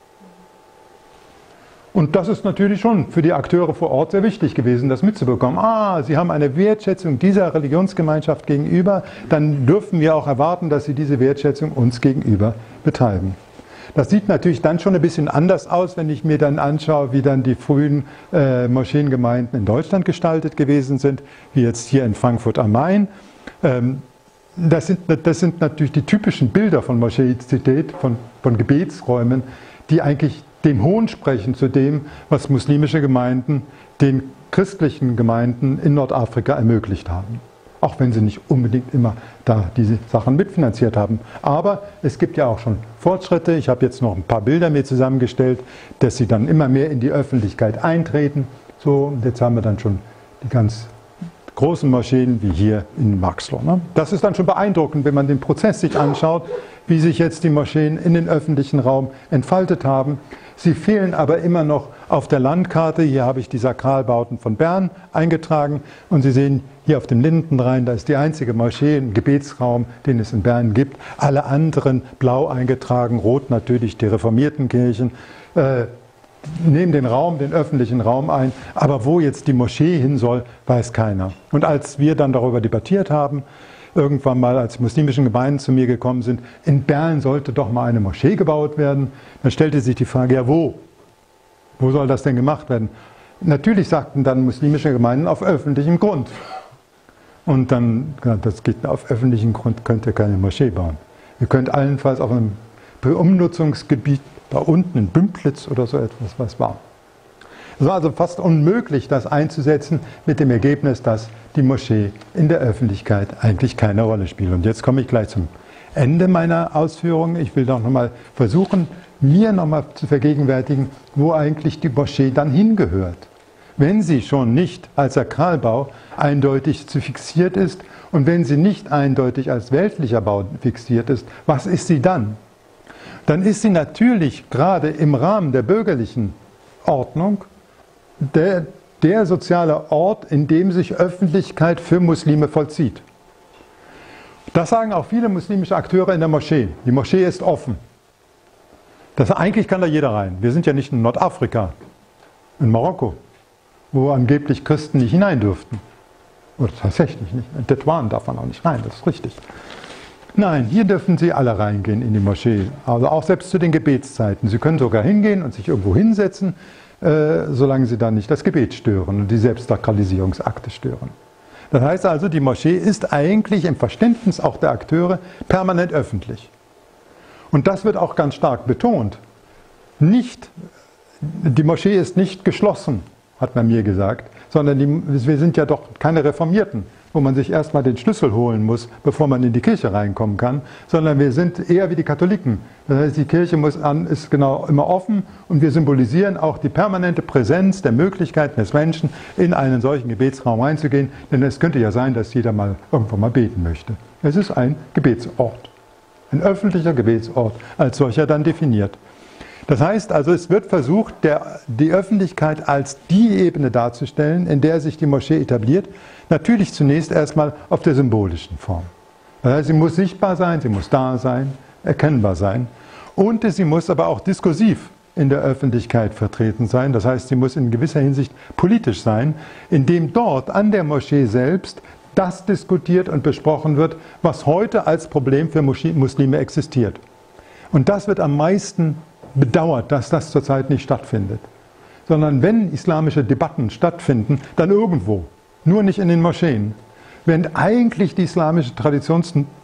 Und das ist natürlich schon für die Akteure vor Ort sehr wichtig gewesen, das mitzubekommen. Ah, sie haben eine Wertschätzung dieser Religionsgemeinschaft gegenüber, dann dürfen wir auch erwarten, dass sie diese Wertschätzung uns gegenüber betreiben. Das sieht natürlich dann schon ein bisschen anders aus, wenn ich mir dann anschaue, wie dann die frühen äh, Moscheengemeinden in Deutschland gestaltet gewesen sind, wie jetzt hier in Frankfurt am Main. Ähm, das, sind, das sind natürlich die typischen Bilder von Moscheizität, von, von Gebetsräumen, die eigentlich dem Hohn sprechen zu dem, was muslimische Gemeinden den christlichen Gemeinden in Nordafrika ermöglicht haben. Auch wenn sie nicht unbedingt immer da diese Sachen mitfinanziert haben. Aber es gibt ja auch schon Fortschritte. Ich habe jetzt noch ein paar Bilder mir zusammengestellt, dass sie dann immer mehr in die Öffentlichkeit eintreten. So, und jetzt haben wir dann schon die ganz großen Moscheen wie hier in Marxloh. Ne? Das ist dann schon beeindruckend, wenn man den Prozess sich anschaut, wie sich jetzt die Moscheen in den öffentlichen Raum entfaltet haben. Sie fehlen aber immer noch auf der Landkarte. Hier habe ich die Sakralbauten von Bern eingetragen und Sie sehen hier auf dem Lindenrhein, da ist die einzige Moschee, ein Gebetsraum, den es in Bern gibt. Alle anderen blau eingetragen, rot natürlich die reformierten Kirchen. Äh, nehmen den Raum, den öffentlichen Raum ein, aber wo jetzt die Moschee hin soll, weiß keiner. Und als wir dann darüber debattiert haben, irgendwann mal, als die muslimischen Gemeinden zu mir gekommen sind, in Bern sollte doch mal eine Moschee gebaut werden, dann stellte sich die Frage, ja wo? Wo soll das denn gemacht werden? Natürlich sagten dann muslimische Gemeinden auf öffentlichem Grund. Und dann, das geht auf öffentlichem Grund, könnt ihr keine Moschee bauen. Ihr könnt allenfalls auf einem Umnutzungsgebiet da unten in Bümplitz oder so etwas was war. Es war also fast unmöglich, das einzusetzen, mit dem Ergebnis, dass die Moschee in der Öffentlichkeit eigentlich keine Rolle spielt. Und jetzt komme ich gleich zum Ende meiner Ausführungen. Ich will doch nochmal versuchen, mir nochmal zu vergegenwärtigen, wo eigentlich die Moschee dann hingehört. Wenn sie schon nicht als Sakralbau eindeutig zu fixiert ist und wenn sie nicht eindeutig als weltlicher Bau fixiert ist, was ist sie dann? Dann ist sie natürlich gerade im Rahmen der bürgerlichen Ordnung der, der soziale Ort, in dem sich Öffentlichkeit für Muslime vollzieht. Das sagen auch viele muslimische Akteure in der Moschee. Die Moschee ist offen. Das, eigentlich kann da jeder rein. Wir sind ja nicht in Nordafrika, in Marokko, wo angeblich Christen nicht hinein dürften. Oder tatsächlich nicht. In Tetuan darf man auch nicht rein, das ist richtig. Nein, hier dürfen Sie alle reingehen in die Moschee, also auch selbst zu den Gebetszeiten. Sie können sogar hingehen und sich irgendwo hinsetzen, äh, solange Sie dann nicht das Gebet stören und die Selbstsakralisierungsakte stören. Das heißt also, die Moschee ist eigentlich im Verständnis auch der Akteure permanent öffentlich. Und das wird auch ganz stark betont. Nicht, die Moschee ist nicht geschlossen, hat man mir gesagt, sondern die, wir sind ja doch keine Reformierten, wo man sich erstmal den Schlüssel holen muss, bevor man in die Kirche reinkommen kann, sondern wir sind eher wie die Katholiken. Das heißt, die Kirche muss an, ist genau immer offen und wir symbolisieren auch die permanente Präsenz der Möglichkeiten des Menschen, in einen solchen Gebetsraum reinzugehen, denn es könnte ja sein, dass jeder mal irgendwann mal beten möchte. Es ist ein Gebetsort, ein öffentlicher Gebetsort, als solcher dann definiert. Das heißt also, es wird versucht, der, die Öffentlichkeit als die Ebene darzustellen, in der sich die Moschee etabliert. Natürlich zunächst erstmal auf der symbolischen Form. Das heißt, sie muss sichtbar sein, sie muss da sein, erkennbar sein. Und sie muss aber auch diskursiv in der Öffentlichkeit vertreten sein. Das heißt, sie muss in gewisser Hinsicht politisch sein, indem dort an der Moschee selbst das diskutiert und besprochen wird, was heute als Problem für Muslime existiert. Und das wird am meisten bedauert, dass das zurzeit nicht stattfindet. Sondern wenn islamische Debatten stattfinden, dann irgendwo, nur nicht in den Moscheen. Während eigentlich die islamische Tradition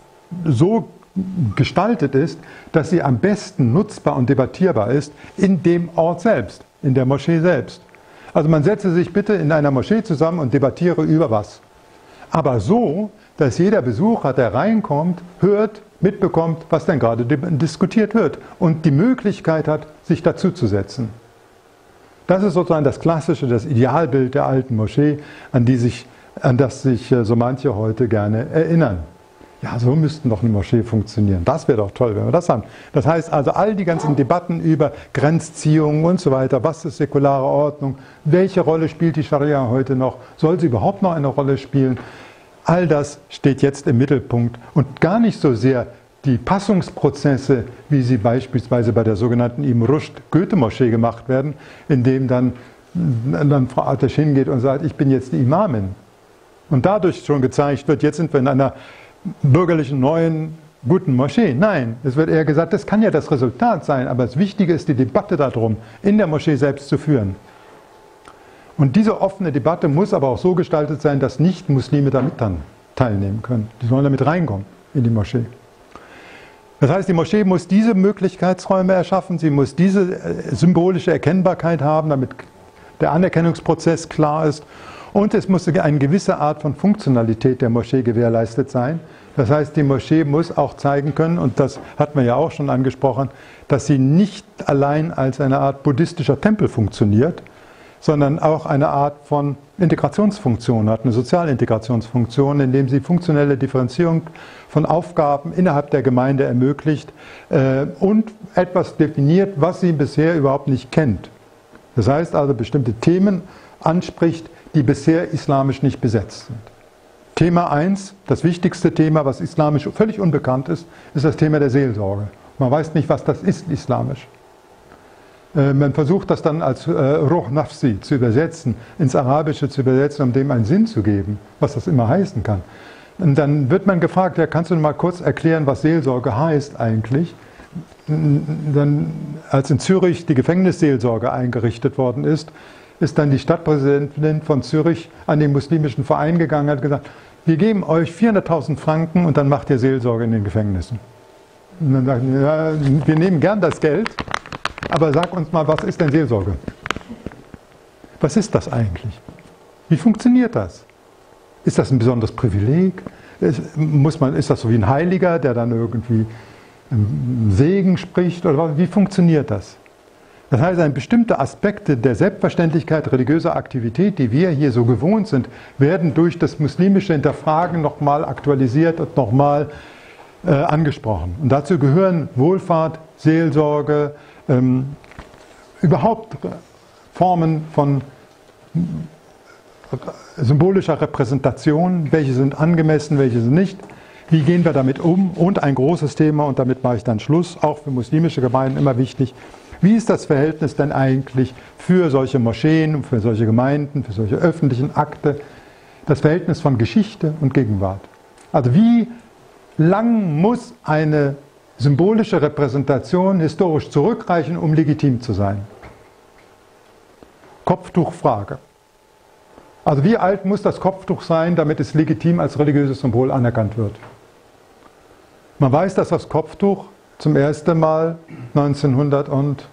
so gestaltet ist, dass sie am besten nutzbar und debattierbar ist in dem Ort selbst, in der Moschee selbst. Also man setze sich bitte in einer Moschee zusammen und debattiere über was. Aber so, dass jeder Besucher, der reinkommt, hört, mitbekommt, was denn gerade diskutiert wird und die Möglichkeit hat, sich dazuzusetzen. Das ist sozusagen das klassische, das Idealbild der alten Moschee, an, die sich, an das sich so manche heute gerne erinnern. Ja, so müssten doch eine Moschee funktionieren. Das wäre doch toll, wenn wir das haben. Das heißt also, all die ganzen Debatten über Grenzziehungen und so weiter, was ist säkulare Ordnung, welche Rolle spielt die Scharia heute noch, soll sie überhaupt noch eine Rolle spielen? All das steht jetzt im Mittelpunkt und gar nicht so sehr die Passungsprozesse, wie sie beispielsweise bei der sogenannten Ibn Rushd Goethe-Moschee gemacht werden, indem dann, dann Frau Atesh hingeht und sagt, ich bin jetzt die Imamin. Und dadurch schon gezeigt wird, jetzt sind wir in einer bürgerlichen, neuen, guten Moschee. Nein, es wird eher gesagt, das kann ja das Resultat sein, aber das Wichtige ist, die Debatte darum in der Moschee selbst zu führen. Und diese offene Debatte muss aber auch so gestaltet sein, dass Nicht-Muslime damit dann teilnehmen können. Die sollen damit reinkommen in die Moschee. Das heißt, die Moschee muss diese Möglichkeitsräume erschaffen, sie muss diese symbolische Erkennbarkeit haben, damit der Anerkennungsprozess klar ist. Und es muss eine gewisse Art von Funktionalität der Moschee gewährleistet sein. Das heißt, die Moschee muss auch zeigen können, und das hat man ja auch schon angesprochen, dass sie nicht allein als eine Art buddhistischer Tempel funktioniert, sondern auch eine Art von Integrationsfunktion hat, eine Sozialintegrationsfunktion, indem sie funktionelle Differenzierung von Aufgaben innerhalb der Gemeinde ermöglicht äh, und etwas definiert, was sie bisher überhaupt nicht kennt. Das heißt also, bestimmte Themen anspricht, die bisher islamisch nicht besetzt sind. Thema eins, das wichtigste Thema, was islamisch völlig unbekannt ist, ist das Thema der Seelsorge. Man weiß nicht, was das ist islamisch. Man versucht das dann als Ruh Nafsi zu übersetzen, ins Arabische zu übersetzen, um dem einen Sinn zu geben, was das immer heißen kann. Und dann wird man gefragt, ja, kannst du mal kurz erklären, was Seelsorge heißt eigentlich? Dann, als in Zürich die Gefängnisseelsorge eingerichtet worden ist, ist dann die Stadtpräsidentin von Zürich an den muslimischen Verein gegangen und hat gesagt, wir geben euch vierhunderttausend Franken und dann macht ihr Seelsorge in den Gefängnissen. Und dann sagen die, ja, wir nehmen gern das Geld, aber sag uns mal, was ist denn Seelsorge? Was ist das eigentlich? Wie funktioniert das? Ist das ein besonderes Privileg? Ist, muss man, ist das so wie ein Heiliger, der dann irgendwie einen Segen spricht? Oder wie funktioniert das? Das heißt, bestimmte Aspekte der Selbstverständlichkeit religiöser Aktivität, die wir hier so gewohnt sind, werden durch das muslimische Hinterfragen nochmal aktualisiert und nochmal äh, angesprochen. Und dazu gehören Wohlfahrt, Seelsorge, ähm, überhaupt Formen von symbolischer Repräsentation, welche sind angemessen, welche sind nicht. Wie gehen wir damit um? Und ein großes Thema, und damit mache ich dann Schluss, auch für muslimische Gemeinden immer wichtig, wie ist das Verhältnis denn eigentlich für solche Moscheen, für solche Gemeinden, für solche öffentlichen Akte, das Verhältnis von Geschichte und Gegenwart? Also wie lang muss eine symbolische Repräsentation historisch zurückreichen, um legitim zu sein? Kopftuchfrage. Also wie alt muss das Kopftuch sein, damit es legitim als religiöses Symbol anerkannt wird? Man weiß, dass das Kopftuch zum ersten Mal neunzehnhundert und,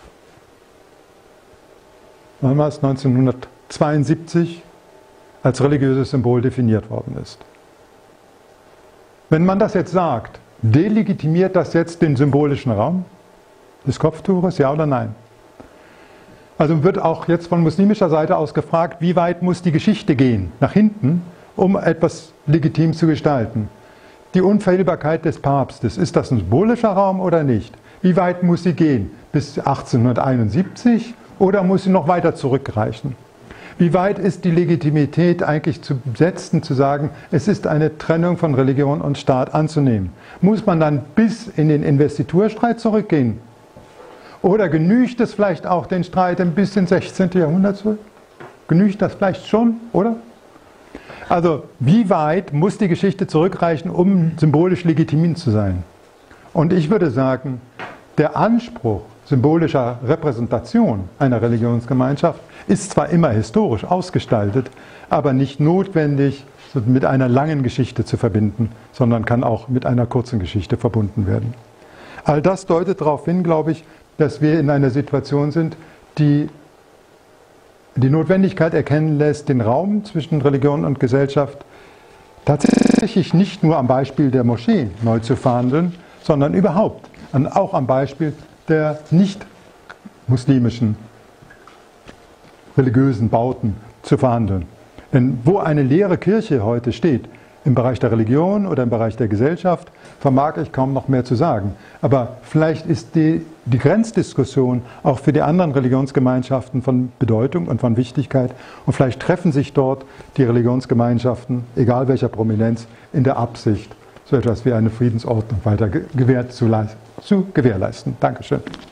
wann war es? neunzehnhundertzweiundsiebzig als religiöses Symbol definiert worden ist. Wenn man das jetzt sagt, delegitimiert das jetzt den symbolischen Raum des Kopftuches, ja oder nein? Also wird auch jetzt von muslimischer Seite aus gefragt, wie weit muss die Geschichte gehen, nach hinten, um etwas legitim zu gestalten. Die Unfehlbarkeit des Papstes, ist das ein symbolischer Raum oder nicht? Wie weit muss sie gehen? Bis achtzehnhunderteinundsiebzig oder muss sie noch weiter zurückreichen? Wie weit ist die Legitimität eigentlich zu setzen, zu sagen, es ist eine Trennung von Religion und Staat anzunehmen? Muss man dann bis in den Investiturstreit zurückgehen? Oder genügt es vielleicht auch den Streit ein bisschen sechzehnten Jahrhundert zurück? Genügt das vielleicht schon, oder? Also, wie weit muss die Geschichte zurückreichen, um symbolisch legitim zu sein? Und ich würde sagen, der Anspruch symbolischer Repräsentation einer Religionsgemeinschaft ist zwar immer historisch ausgestaltet, aber nicht notwendig mit einer langen Geschichte zu verbinden, sondern kann auch mit einer kurzen Geschichte verbunden werden. All das deutet darauf hin, glaube ich, dass wir in einer Situation sind, die die Notwendigkeit erkennen lässt, den Raum zwischen Religion und Gesellschaft tatsächlich nicht nur am Beispiel der Moschee neu zu verhandeln, sondern überhaupt auch am Beispiel der nicht muslimischen religiösen Bauten zu verhandeln. Denn wo eine leere Kirche heute steht, im Bereich der Religion oder im Bereich der Gesellschaft, vermag ich kaum noch mehr zu sagen. Aber vielleicht ist die, die Grenzdiskussion auch für die anderen Religionsgemeinschaften von Bedeutung und von Wichtigkeit. Und vielleicht treffen sich dort die Religionsgemeinschaften, egal welcher Prominenz, in der Absicht, so etwas wie eine Friedensordnung weiter gewährt zu, zu gewährleisten. Dankeschön.